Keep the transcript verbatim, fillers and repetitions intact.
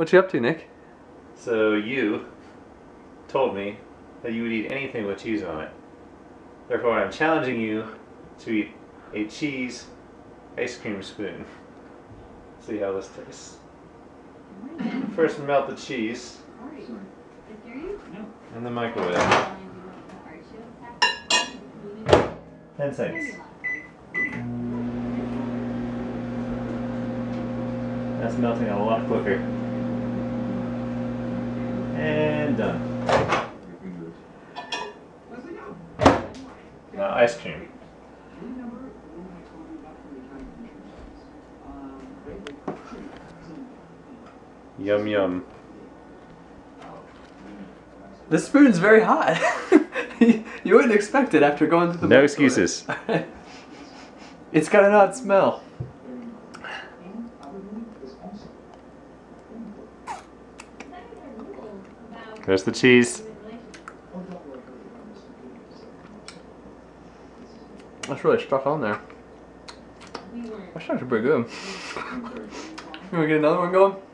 What you up to, Nick? So you told me that you would eat anything with cheese on it. Therefore, I'm challenging you to eat a cheese ice cream spoon. See how this tastes. First, melt the cheese in the microwave. Ten seconds. That's melting a lot quicker. And done. Now ice cream. Yum yum. The spoon's very hot. You wouldn't expect it after going through the No microwave. excuses. It's got an odd smell. There's the cheese. That's really stuck on there. That's actually pretty good. You want to get another one going?